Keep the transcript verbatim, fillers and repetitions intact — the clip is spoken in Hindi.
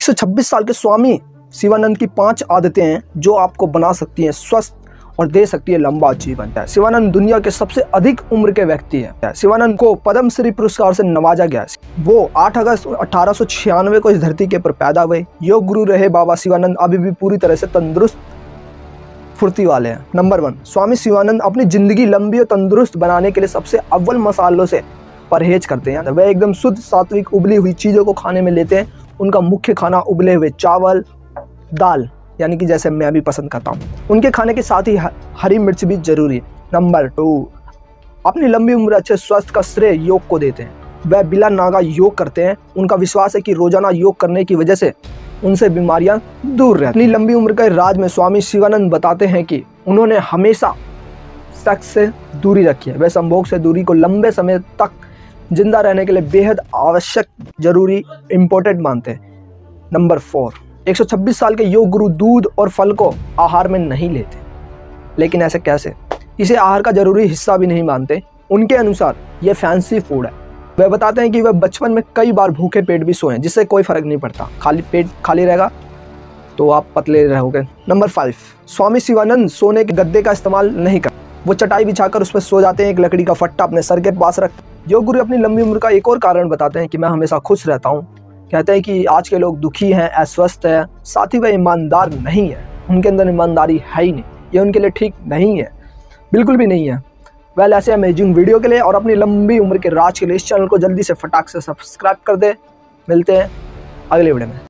एक सौ छब्बीस साल के स्वामी शिवानंद की पांच आदतें हैं जो आपको बना सकती हैं स्वस्थ और दे सकती है लंबा जीवन। शिवानंद दुनिया के सबसे अधिक उम्र के व्यक्ति हैं। शिवानंद को पद्म श्री पुरस्कार से नवाजा गया। वो आठ अगस्त अठारह सौ छियानवे को इस धरती के ऊपर पैदा हुए। योग गुरु रहे बाबा शिवानंद अभी भी पूरी तरह से तंदुरुस्त फुर्ती वाले हैं। नंबर वन, स्वामी शिवानंद अपनी जिंदगी लंबी और तंदुरुस्त बनाने के लिए सबसे अव्वल मसालों से परहेज करते हैं। वह एकदम शुद्ध सात्विक उबली हुई चीज़ों को खाने में लेते हैं। उनका मुख्य खाना उबले हुए चावल, दाल, यानी कि जैसे मैं भी पसंद करता हूँ। उनके खाने के साथ ही हरी मिर्च भी जरूरी है। नंबर टू, अपनी लंबी उम्र अच्छे स्वास्थ्य का श्रेय योग को देते हैं। वह बिला नागा योग करते हैं। उनका विश्वास है कि रोजाना योग करने की वजह से उनसे बीमारियां दूर रहती हैं। अपनी लंबी उम्र के राज में स्वामी शिवानंद बताते हैं कि उन्होंने हमेशा सेक्स से दूरी रखी है। वह संभोग से दूरी को लंबे समय तक जिंदा रहने के लिए बेहद आवश्यक, जरूरी, इम्पोर्टेंट मानते हैं। नंबर फोर, एक सौ छब्बीस साल के योग गुरु दूध और फल को आहार में नहीं लेते। लेकिन ऐसे कैसे? इसे आहार का जरूरी हिस्सा भी नहीं मानते। उनके अनुसार यह फैंसी फूड है। वह बताते हैं कि वह बचपन में कई बार भूखे पेट भी सोए, जिससे कोई फर्क नहीं पड़ता। खाली पेट खाली रहेगा तो आप पतले रहोगे। नंबर फाइव, स्वामी शिवानंद सोने के गद्दे का इस्तेमाल नहीं करते। वो चटाई बिछाकर उस पर सो जाते हैं। एक लकड़ी का फट्टा अपने सर के पास रखते। योग गुरु अपनी लंबी उम्र का एक और कारण बताते हैं कि मैं हमेशा खुश रहता हूँ। कहते हैं कि आज के लोग दुखी हैं, अस्वस्थ हैं, साथ ही वह ईमानदार नहीं है। उनके अंदर ईमानदारी है ही नहीं। ये उनके लिए ठीक नहीं है, बिल्कुल भी नहीं है। वेल, ऐसे अमेजिंग वीडियो के लिए और अपनी लंबी उम्र के राज के लिए इस चैनल को जल्दी से फटाक से सब्सक्राइब कर दे। मिलते हैं अगले वीडियो में।